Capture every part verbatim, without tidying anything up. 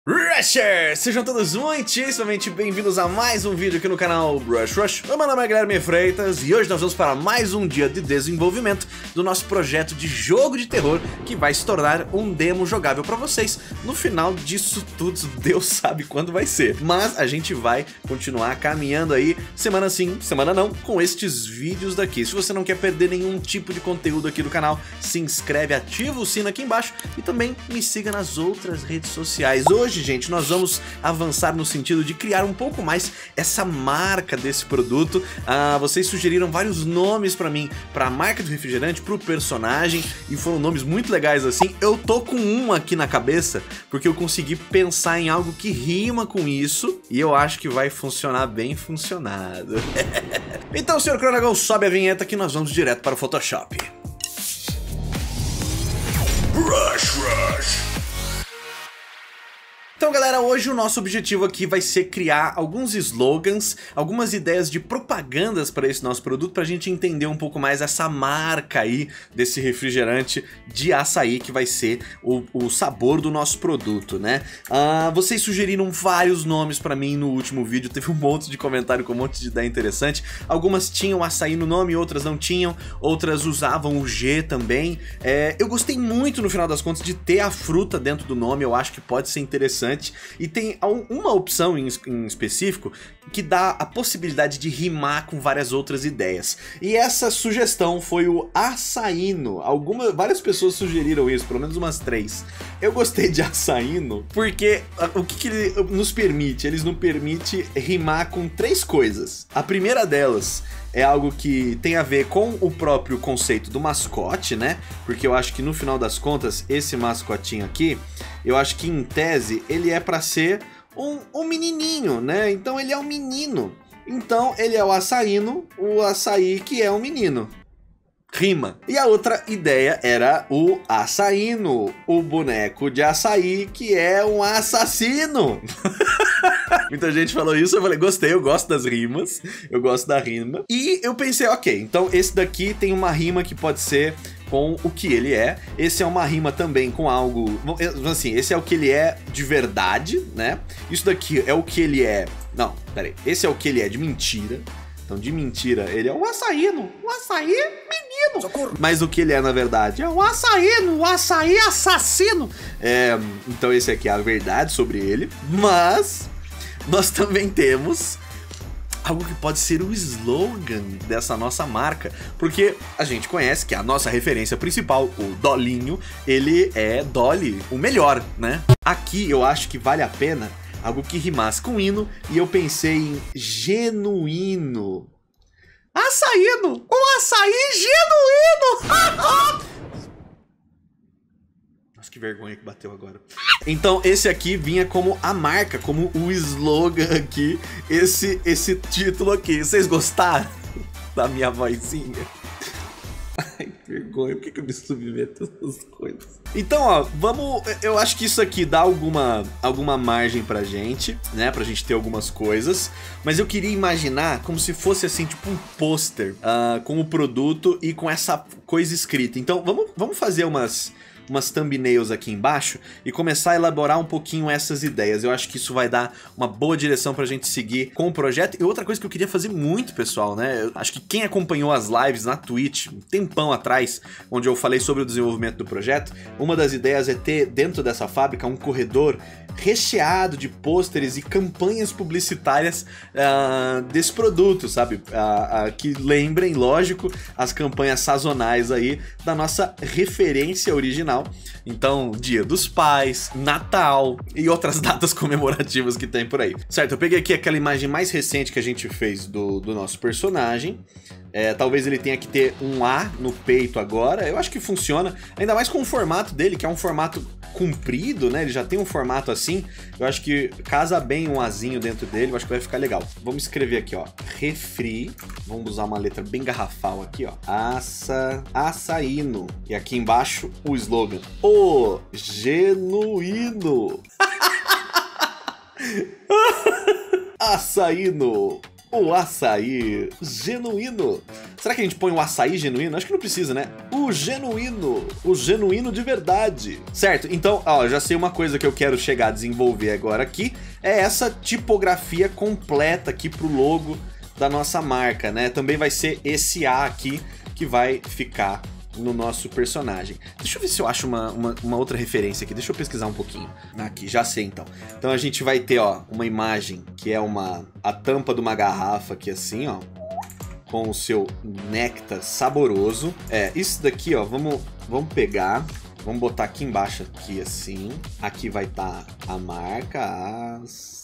Rushers! Sejam todos muitíssimamente bem-vindos a mais um vídeo aqui no canal Brush Rush. Meu nome é Guilherme Freitas e hoje nós vamos para mais um dia de desenvolvimento do nosso projeto de jogo de terror que vai se tornar um demo jogável para vocês. No final disso tudo, Deus sabe quando vai ser. Mas a gente vai continuar caminhando aí, semana sim, semana não, com estes vídeos daqui. Se você não quer perder nenhum tipo de conteúdo aqui do canal, se inscreve, ativa o sino aqui embaixo e também me siga nas outras redes sociais. Hoje Hoje, gente, nós vamos avançar no sentido de criar um pouco mais essa marca desse produto. Ah, vocês sugeriram vários nomes pra mim, pra marca do refrigerante, pro personagem, e foram nomes muito legais assim. Eu tô com um aqui na cabeça, porque eu consegui pensar em algo que rima com isso, e eu acho que vai funcionar bem funcionado. Então, senhor Cronagão, sobe a vinheta que nós vamos direto para o Photoshop. Rush, rush. Então, galera, hoje o nosso objetivo aqui vai ser criar alguns slogans, algumas ideias de propagandas para esse nosso produto, para a gente entender um pouco mais essa marca aí desse refrigerante de açaí que vai ser o, o sabor do nosso produto, né? Ah, vocês sugeriram vários nomes para mim no último vídeo, teve um monte de comentário com um monte de ideia interessante. Algumas tinham açaí no nome, outras não tinham, outras usavam o G também. É, eu gostei muito, no final das contas, de ter a fruta dentro do nome, eu acho que pode ser interessante. E tem uma opção em, em específico que dá a possibilidade de rimar com várias outras ideias. E essa sugestão foi o açaíno. Algumas, várias pessoas sugeriram isso, pelo menos umas três. Eu gostei de açaíno porque o que, que ele nos permite? Eles nos permite rimar com três coisas. A primeira delas é algo que tem a ver com o próprio conceito do mascote, né? Porque eu acho que no final das contas, esse mascotinho aqui, eu acho que em tese ele é pra ser um, um menininho, né? Então ele é um menino. Então ele é o açaíno, o açaí que é um menino. Rima. E a outra ideia era o açaíno, o boneco de açaí que é um assassino. Muita gente falou isso, eu falei, gostei, eu gosto das rimas, eu gosto da rima. E eu pensei, ok, então esse daqui tem uma rima que pode ser com o que ele é. Esse é uma rima também com algo, assim, esse é o que ele é de verdade, né? Isso daqui é o que ele é, não, peraí, esse é o que ele é de mentira. Então, de mentira, ele é um açaíno, um açaí menino. Socorro. Mas o que ele é, na verdade, é um açaíno, um açaí assassino. É, então, esse aqui é a verdade sobre ele. Mas nós também temos algo que pode ser o slogan dessa nossa marca. Porque a gente conhece que a nossa referência principal, o Dolinho, ele é Dolly, o melhor, né? Aqui eu acho que vale a pena algo que rimasse com hino, e eu pensei em genuíno. Açaíno! Um açaí genuíno! Nossa, que vergonha que bateu agora. Então esse aqui vinha como a marca, como o slogan aqui, esse, esse título aqui. Vocês gostaram da minha vozinha? Ai, vergonha, por que, que eu me submeto a essas coisas? Então, ó, vamos... Eu acho que isso aqui dá alguma, alguma margem pra gente, né? Pra gente ter algumas coisas. Mas eu queria imaginar como se fosse, assim, tipo um pôster uh, com o produto e com essa coisa escrita. Então, vamos, vamos fazer umas... umas thumbnails aqui embaixo e começar a elaborar um pouquinho essas ideias. Eu acho que isso vai dar uma boa direção pra gente seguir com o projeto. E outra coisa que eu queria fazer muito, pessoal, né? Eu acho que quem acompanhou as lives na Twitch um tempão atrás, onde eu falei sobre o desenvolvimento do projeto, uma das ideias é ter dentro dessa fábrica um corredor recheado de pôsteres e campanhas publicitárias uh, desse produto, sabe? Uh, uh, que lembrem, lógico, as campanhas sazonais aí da nossa referência original. Então, Dia dos Pais, Natal e outras datas comemorativas que tem por aí. Certo, eu peguei aqui aquela imagem mais recente que a gente fez do, do nosso personagem. É, talvez ele tenha que ter um A no peito agora. Eu acho que funciona, ainda mais com o formato dele, que é um formato comprido, né? Ele já tem um formato assim. Eu acho que casa bem um Azinho dentro dele. Eu acho que vai ficar legal. Vamos escrever aqui, ó, refri. Vamos usar uma letra bem garrafal aqui, ó. Aça, açaíno. E aqui embaixo o slogan: o genuíno. Açaíno. O açaí genuíno. Será que a gente põe o açaí genuíno? Acho que não precisa, né? O genuíno, o genuíno de verdade. Certo, então, ó, já sei uma coisa que eu quero chegar a desenvolver agora aqui, é essa tipografia completa aqui pro logo da nossa marca, né? Também vai ser esse A aqui que vai ficar no nosso personagem. Deixa eu ver se eu acho uma, uma, uma outra referência aqui. Deixa eu pesquisar um pouquinho. Aqui, já sei então. Então a gente vai ter, ó, uma imagem que é uma a tampa de uma garrafa aqui assim, ó, com o seu néctar saboroso. É, isso daqui, ó, vamos, vamos pegar, vamos botar aqui embaixo aqui assim. Aqui vai estar tá a marca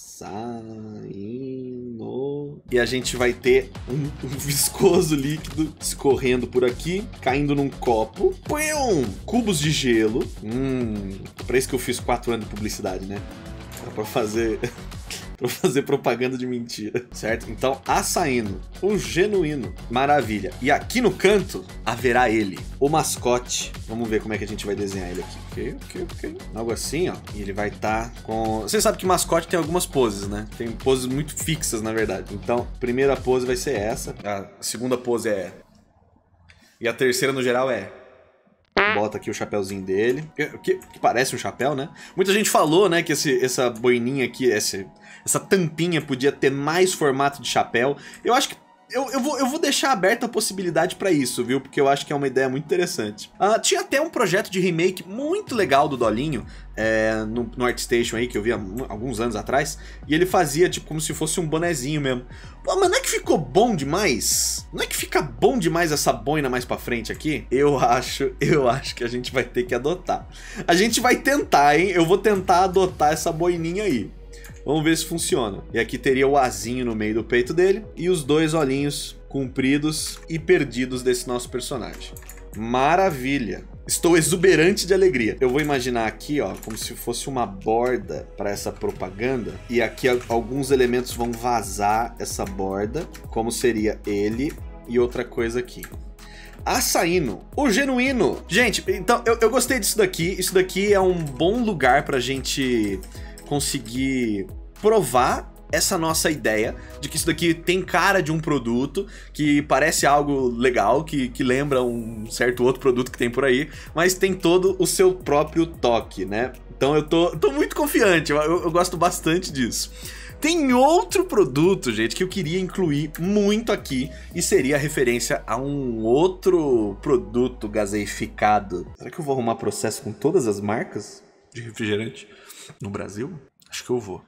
Açaíno. E a gente vai ter um, um viscoso líquido escorrendo por aqui, caindo num copo. Pum! Cubos de gelo. Hum, pra isso que eu fiz quatro anos de publicidade, né? Era pra fazer... pra fazer propaganda de mentira, certo? Então, Açaíno, o genuíno, maravilha. E aqui no canto, haverá ele, o mascote. Vamos ver como é que a gente vai desenhar ele aqui. Ok, ok, ok. Algo assim, ó. E ele vai estar tá com... Você sabe que mascote tem algumas poses, né? Tem poses muito fixas, na verdade. Então, a primeira pose vai ser essa. A segunda pose é... E a terceira, no geral, é... Bota aqui o chapéuzinho dele, que, que parece um chapéu, né? Muita gente falou, né, que esse, essa boininha aqui, esse, essa tampinha podia ter mais formato de chapéu. Eu acho que eu, eu, vou, eu vou deixar aberta a possibilidade pra isso, viu? Porque eu acho que é uma ideia muito interessante. Uh, tinha até um projeto de remake muito legal do Dolinho, é, no, no ArtStation aí, que eu vi há alguns anos atrás. E ele fazia, tipo, como se fosse um bonezinho mesmo. Pô, mas não é que ficou bom demais? Não é que fica bom demais essa boina mais pra frente aqui? Eu acho, eu acho que a gente vai ter que adotar. A gente vai tentar, hein? Eu vou tentar adotar essa boininha aí. Vamos ver se funciona. E aqui teria o azinho no meio do peito dele e os dois olhinhos compridos e perdidos desse nosso personagem. Maravilha! Estou exuberante de alegria. Eu vou imaginar aqui, ó, como se fosse uma borda para essa propaganda. E aqui alguns elementos vão vazar essa borda, como seria ele e outra coisa aqui. Açaíno, o genuíno. Gente, então eu, eu gostei disso daqui. Isso daqui é um bom lugar pra gente conseguir provar essa nossa ideia de que isso daqui tem cara de um produto, que parece algo legal, que, que lembra um certo outro produto que tem por aí, mas tem todo o seu próprio toque, né? Então eu tô, tô muito confiante, eu, eu gosto bastante disso. Tem outro produto, gente, que eu queria incluir muito aqui, e seria a referência a um outro produto gaseificado. Será que eu vou arrumar processo com todas as marcas de refrigerante no Brasil? Acho que eu vou.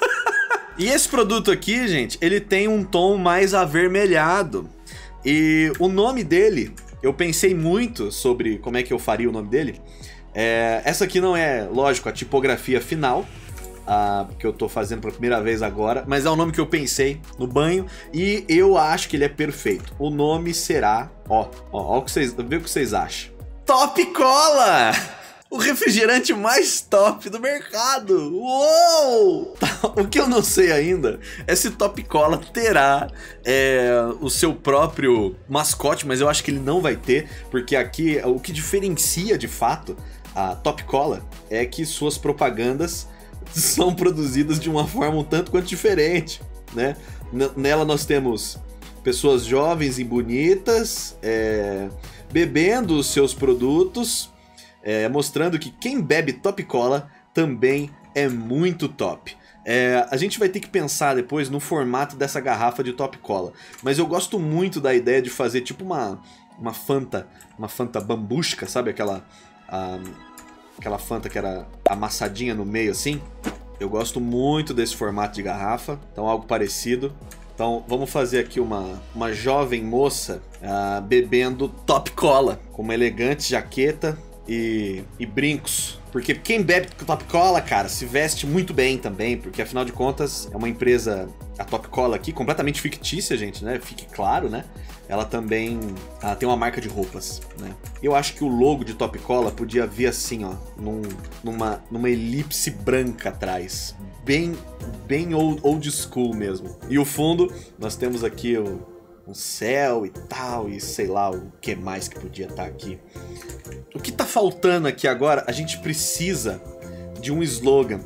E esse produto aqui, gente, ele tem um tom mais avermelhado. E o nome dele, eu pensei muito sobre como é que eu faria o nome dele. É, essa aqui não é, lógico, a tipografia final, Uh, que eu tô fazendo pela primeira vez agora, mas é um nome que eu pensei no banho e eu acho que ele é perfeito. O nome será, ó, ó, ó o que vocês, vê o que vocês acham. Top Cola! O refrigerante mais top do mercado! Uou! O que eu não sei ainda é se Top Cola terá é, o seu próprio mascote, mas eu acho que ele não vai ter, porque aqui o que diferencia de fato a Top Cola é que suas propagandas são produzidas de uma forma um tanto quanto diferente, né? N- nela nós temos pessoas jovens e bonitas é, bebendo os seus produtos, é, mostrando que quem bebe Top Cola também é muito top. É, a gente vai ter que pensar depois no formato dessa garrafa de Top Cola, mas eu gosto muito da ideia de fazer tipo uma, uma Fanta, uma Fanta bambusca, sabe aquela... A, aquela Fanta que era amassadinha no meio assim. Eu gosto muito desse formato de garrafa, então algo parecido. Então vamos fazer aqui uma, uma jovem moça uh, bebendo Top Cola, com uma elegante jaqueta e, e brincos. Porque quem bebe Top Cola, cara, se veste muito bem também, porque afinal de contas é uma empresa, a Top Cola aqui, completamente fictícia, gente, né? Fique claro, né? Ela também ah, tem uma marca de roupas, né? Eu acho que o logo de Top Cola podia vir assim, ó, num, numa, numa elipse branca atrás. Bem, bem old, old school mesmo. E o fundo, nós temos aqui o, o céu e tal, e sei lá o que mais que podia estar aqui. O que tá faltando aqui agora, a gente precisa de um slogan.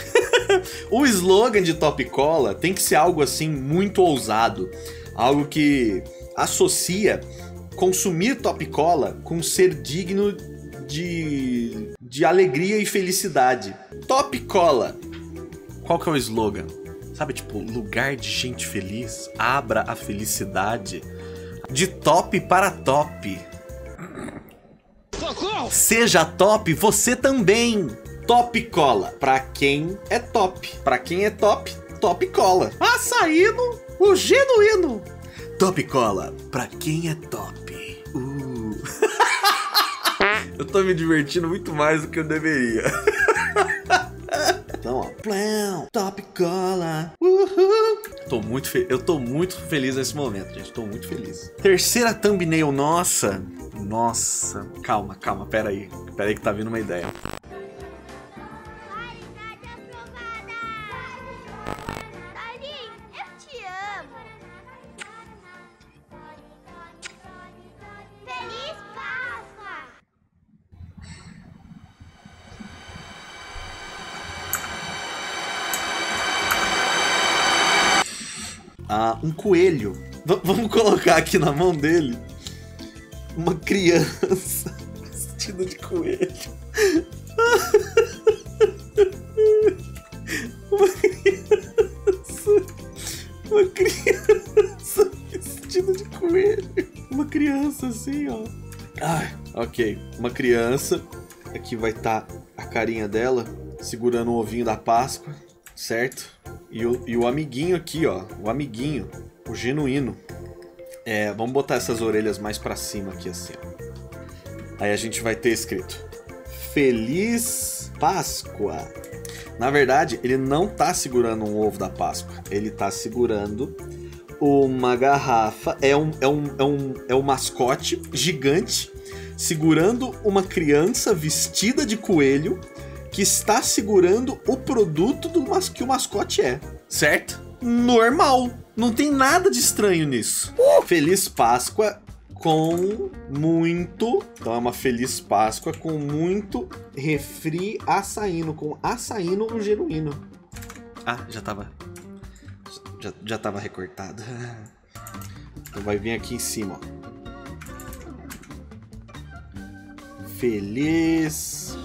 O slogan de Top Cola tem que ser algo assim muito ousado. Algo que associa consumir Top Cola com ser digno de, de alegria e felicidade. Top Cola. Qual que é o slogan? Sabe, tipo, lugar de gente feliz, abra a felicidade. De top para top. Seja top você também. Top Cola. Pra quem é top. Pra quem é top, Top Cola. Açaíno, o genuíno. Top Cola. Pra quem é top. Uh. Eu tô me divertindo muito mais do que eu deveria. Então, ó. Plão, Top Cola. Uhul. Tô muito fe... Eu tô muito feliz nesse momento, gente. Tô muito feliz. Terceira thumbnail nossa. Nossa. Calma, calma. Pera aí. Pera aí que tá vindo uma ideia. Ah, um coelho. V vamos colocar aqui na mão dele uma criança vestida de coelho. Uma criança. Uma criança vestida de coelho. Uma criança assim, ó. Ah, ok. Uma criança. Aqui vai estar a carinha dela segurando o ovinho da Páscoa, certo? E o, e o amiguinho aqui, ó. O amiguinho. O genuíno. É, vamos botar essas orelhas mais pra cima aqui, assim, ó. Aí a gente vai ter escrito Feliz Páscoa. Na verdade, ele não tá segurando um ovo da Páscoa. Ele tá segurando uma garrafa. É um, é um, é um, é um mascote gigante segurando uma criança vestida de coelho que está segurando o produto do mas que o mascote é, certo? Normal. Não tem nada de estranho nisso. Uh! Feliz Páscoa com muito... Então é uma Feliz Páscoa com muito refri açaíno. Com açaíno o genuíno. Ah, já tava... Já, já tava recortado. Então vai vir aqui em cima, ó. Feliz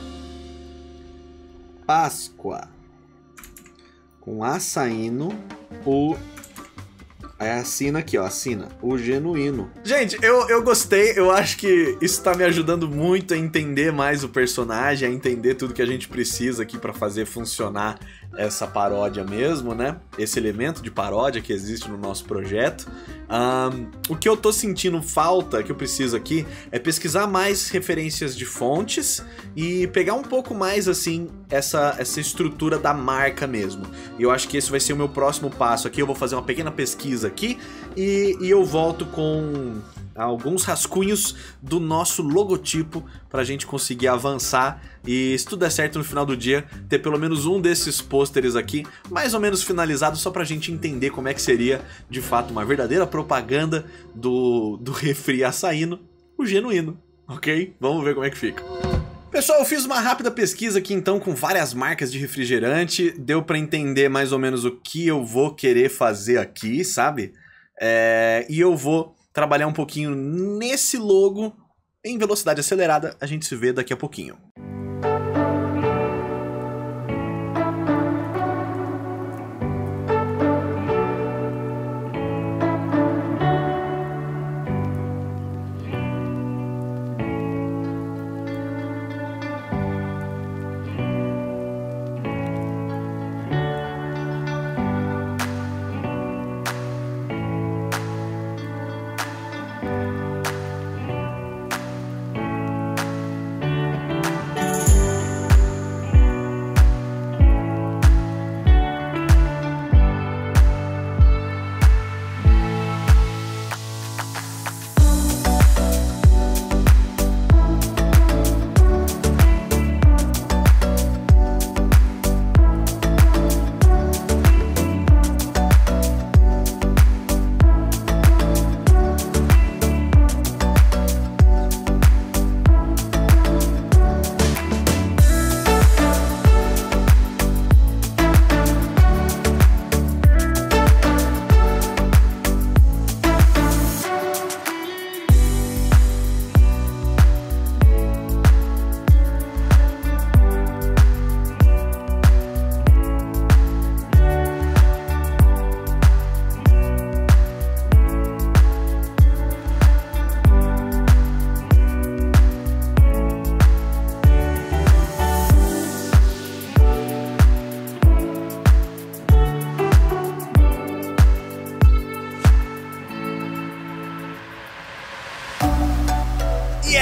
Páscoa com açaíno, o... Aí assina aqui, ó, assina, o genuíno. Gente, eu, eu gostei, eu acho que isso tá me ajudando muito a entender mais o personagem, a entender tudo que a gente precisa aqui pra fazer funcionar essa paródia mesmo, né? Esse elemento de paródia que existe no nosso projeto. Um, o que eu tô sentindo falta, que eu preciso aqui, é pesquisar mais referências de fontes e pegar um pouco mais, assim, essa, essa estrutura da marca mesmo. E eu acho que esse vai ser o meu próximo passo aqui. Eu vou fazer uma pequena pesquisa aqui e, e eu volto com alguns rascunhos do nosso logotipo pra gente conseguir avançar e, se tudo der certo no final do dia, ter pelo menos um desses pôsteres aqui mais ou menos finalizado, só pra gente entender como é que seria de fato uma verdadeira propaganda do, do refri açaíno, o genuíno, ok? Vamos ver como é que fica. Pessoal, eu fiz uma rápida pesquisa aqui então com várias marcas de refrigerante, deu pra entender mais ou menos o que eu vou querer fazer aqui, sabe? É... E eu vou trabalhar um pouquinho nesse logo em velocidade acelerada. A gente se vê daqui a pouquinho.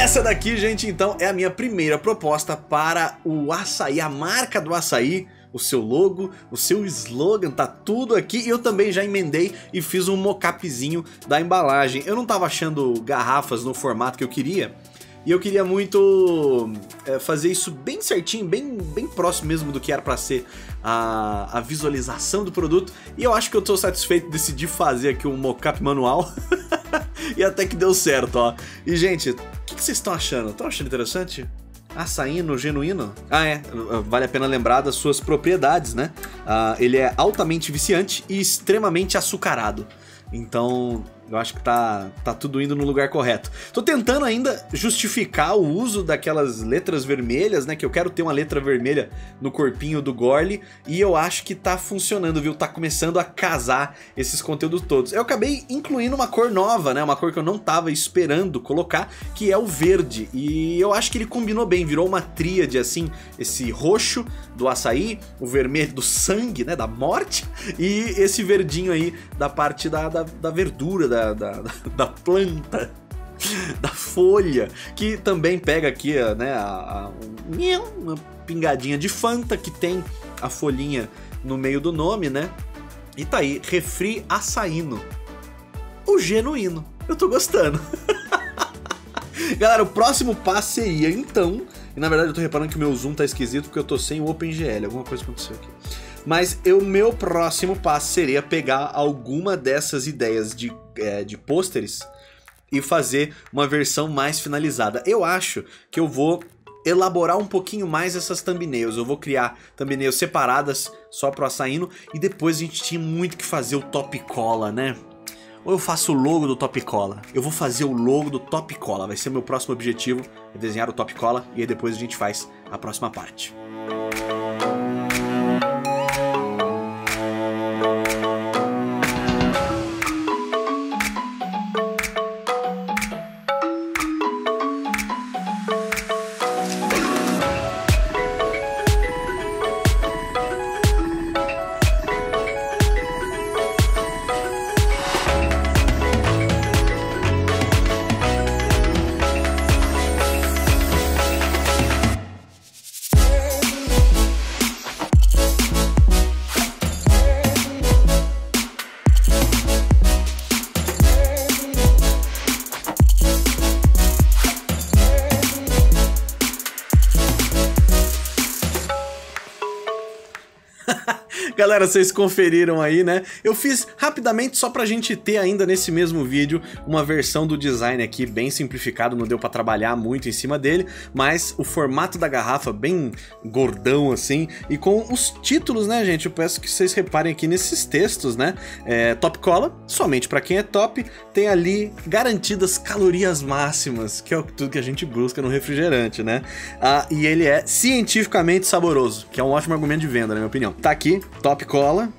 Essa daqui, gente, então, é a minha primeira proposta para o açaí, a marca do açaí, o seu logo, o seu slogan, tá tudo aqui. E eu também já emendei e fiz um mock-upzinho da embalagem. Eu não tava achando garrafas no formato que eu queria, e eu queria muito é, fazer isso bem certinho, bem, bem próximo mesmo do que era pra ser a, a visualização do produto. E eu acho que eu tô satisfeito, decidi fazer aqui um mock-up manual. E até que deu certo, ó. E, gente, o que, que vocês estão achando? Estão achando interessante? Açaíno genuíno? Ah, é. Vale a pena lembrar das suas propriedades, né? Ah, ele é altamente viciante e extremamente açucarado. Então, eu acho que tá, tá tudo indo no lugar correto. Tô tentando ainda justificar o uso daquelas letras vermelhas, né? Que eu quero ter uma letra vermelha no corpinho do Gorli. E eu acho que tá funcionando, viu? Tá começando a casar esses conteúdos todos. Eu acabei incluindo uma cor nova, né? Uma cor que eu não tava esperando colocar, que é o verde. E eu acho que ele combinou bem, virou uma tríade, assim. Esse roxo do açaí, o vermelho do sangue, né? Da morte. E esse verdinho aí da parte da, da, da verdura, da Da, da, da planta, da folha, que também pega aqui, né, a, a, uma pingadinha de Fanta, que tem a folhinha no meio do nome, né? E tá aí, Refri Açaíno, o genuíno. Eu tô gostando. Galera, o próximo passo seria, então, e na verdade eu tô reparando que o meu zoom tá esquisito porque eu tô sem o OpenGL, alguma coisa aconteceu aqui. Mas o meu próximo passo seria pegar alguma dessas ideias de, é, de pôsteres e fazer uma versão mais finalizada. Eu acho que eu vou elaborar um pouquinho mais essas thumbnails. Eu vou criar thumbnails separadas só pro açaíno, e depois a gente tinha muito que fazer o top cola, né? Ou eu faço o logo do top cola. Eu vou fazer o logo do top cola. Vai ser meu próximo objetivo, é desenhar o top cola, e aí depois a gente faz a próxima parte. Galera, vocês conferiram aí, né? Eu fiz rapidamente só pra gente ter ainda nesse mesmo vídeo uma versão do design aqui bem simplificado, não deu pra trabalhar muito em cima dele, mas o formato da garrafa bem gordão assim, e com os títulos, né, gente? Eu peço que vocês reparem aqui nesses textos, né? É, top cola, somente pra quem é top, tem ali garantidas calorias máximas, que é tudo que a gente busca no refrigerante, né? Ah, e ele é cientificamente saboroso, que é um ótimo argumento de venda, na minha opinião. Tá aqui, top cola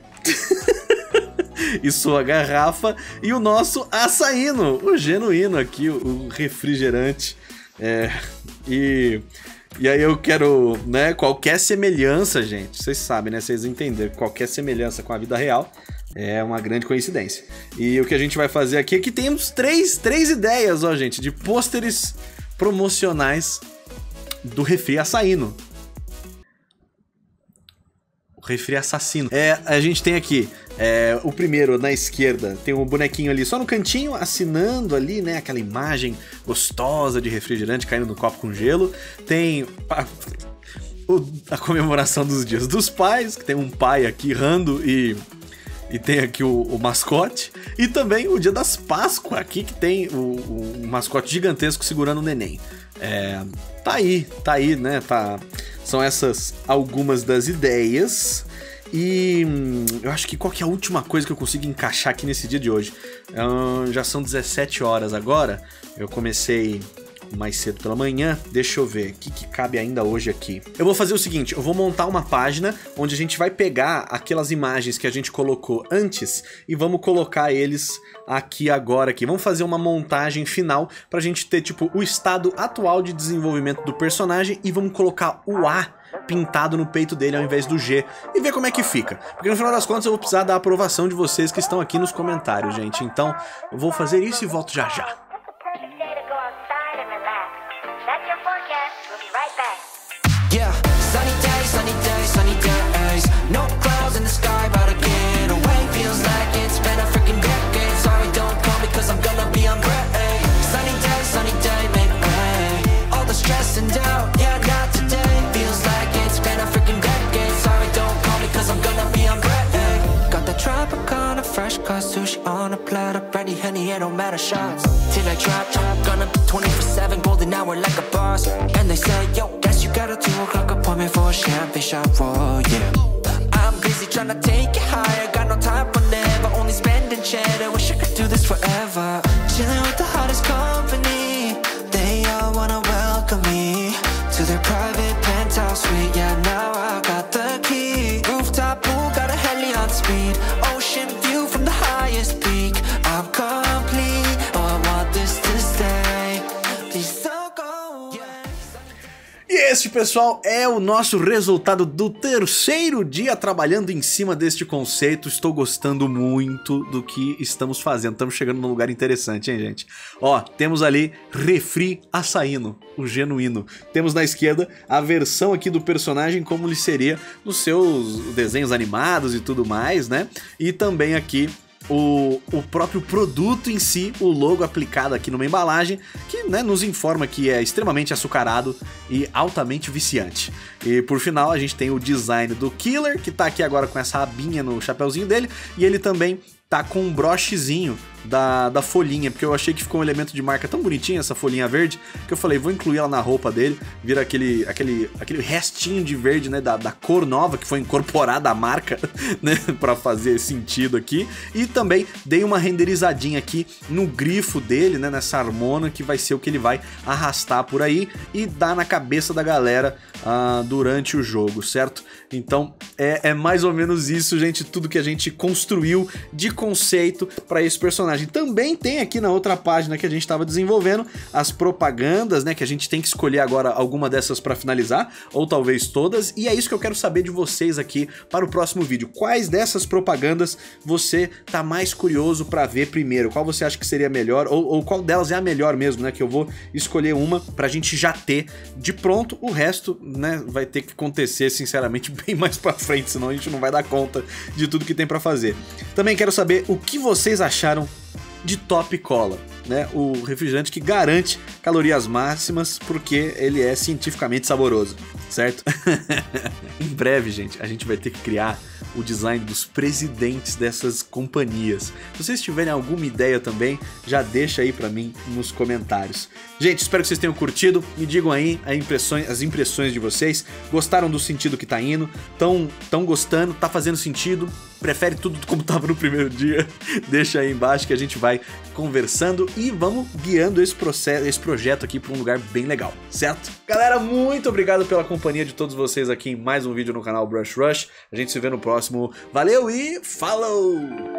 e sua garrafa, e o nosso açaíno, o genuíno aqui, o refrigerante. É, e, e aí eu quero, né, qualquer semelhança, gente, vocês sabem, né, vocês entenderam, qualquer semelhança com a vida real é uma grande coincidência. E o que a gente vai fazer aqui é que temos três, três ideias, ó, gente, de pôsteres promocionais do refri açaíno. Refri assassino. É, a gente tem aqui é, o primeiro na esquerda, tem um bonequinho ali só no cantinho, assinando ali, né, aquela imagem gostosa de refrigerante caindo no copo com gelo. Tem a, a comemoração dos dias dos pais, que tem um pai aqui rando e, e tem aqui o, o mascote. E também o dia das Páscoas aqui, que tem o, o mascote gigantesco segurando o neném. É, tá aí, tá aí, né, tá... São essas algumas das ideias. E hum, eu acho que qual que é a última coisa que eu consigo encaixar aqui nesse dia de hoje? Hum, já são dezessete horas agora. Eu comecei mais cedo pela manhã. Deixa eu ver, o que, que cabe ainda hoje aqui? Eu vou fazer o seguinte, eu vou montar uma página onde a gente vai pegar aquelas imagens que a gente colocou antes e vamos colocar eles aqui agora aqui. Vamos fazer uma montagem final pra gente ter tipo o estado atual de desenvolvimento do personagem e vamos colocar o A pintado no peito dele ao invés do G e ver como é que fica. Porque no final das contas eu vou precisar da aprovação de vocês que estão aqui nos comentários, gente. Então eu vou fazer isso e volto já já. the sky, about to get away. Feels like it's been a freaking decade. Sorry, don't call me cause I'm gonna be on break. Sunny day, sunny day, make way. All the stress and doubt, yeah, not today. Feels like it's been a freaking decade. Sorry, don't call me cause I'm gonna be on break. Got the Tropicana, fresh cut sushi on a platter. Brandy, Henny, it don't matter, shots till I drop, drop. Gonna be twenty-four seven, golden hour like a boss. And they say, yo, guess you got a two o'clock appointment for a champagne shot, whoa, yeah. I'm busy trying to take it higher. Got no time for never, only spending cheddar. Wish I could do this forever. Chilling with the hottest company. They all wanna welcome me to their private penthouse suite. Yeah, now I got the key. Rooftop pool, got a heli on speed. Ocean view from the highest peak. I'm complete, oh, I want this to stay. Please don't go away. E este, pessoal, é o nosso resultado do terceiro dia trabalhando em cima deste conceito. Estou gostando muito do que estamos fazendo. Estamos chegando num lugar interessante, hein, gente? Ó, temos ali refri açaíno, o genuíno. Temos na esquerda a versão aqui do personagem como ele seria nos seus desenhos animados e tudo mais, né? E também aqui O, o próprio produto em si, o logo aplicado aqui numa embalagem, que, né, nos informa que é extremamente açucarado e altamente viciante. E por final a gente tem o design do Killer, que tá aqui agora com essa abinha no chapeuzinho dele, e ele também tá com um brochezinho da, da folhinha, porque eu achei que ficou um elemento de marca tão bonitinho, essa folhinha verde, que eu falei, vou incluir ela na roupa dele, vira aquele, aquele, aquele restinho de verde, né, da, da cor nova que foi incorporada à marca, né, pra fazer sentido aqui. E também dei uma renderizadinha aqui no grifo dele, né, nessa harmona, que vai ser o que ele vai arrastar por aí e dar na cabeça da galera uh, durante o jogo, certo? Então é, é mais ou menos isso, gente, tudo que a gente construiu de conceito para esse personagem. Também tem aqui na outra página que a gente estava desenvolvendo as propagandas, né, que a gente tem que escolher agora alguma dessas para finalizar, ou talvez todas, e é isso que eu quero saber de vocês aqui para o próximo vídeo. Quais dessas propagandas você tá mais curioso para ver primeiro? Qual você acha que seria melhor, ou, ou qual delas é a melhor mesmo, né, que eu vou escolher uma pra gente já ter de pronto. O resto, né, vai ter que acontecer, sinceramente, bem mais pra frente, senão a gente não vai dar conta de tudo que tem pra fazer. Também quero saber o que vocês acharam de Top Cola, né? O refrigerante que garante calorias máximas porque ele é cientificamente saboroso, certo? Em breve, gente, a gente vai ter que criar o design dos presidentes dessas companhias. Se vocês tiverem alguma ideia também, já deixa aí pra mim nos comentários. Gente, espero que vocês tenham curtido. Me digam aí as impressões, as impressões de vocês. Gostaram do sentido que tá indo? Tão, tão gostando? Tá fazendo sentido? Prefere tudo como tava no primeiro dia? Deixa aí embaixo que a gente vai conversando e vamos guiando esse, processo, esse projeto aqui para um lugar bem legal, certo? Galera, muito obrigado pela companhia de todos vocês aqui em mais um vídeo no canal Brush Rush. A gente se vê no próximo. Valeu e falou!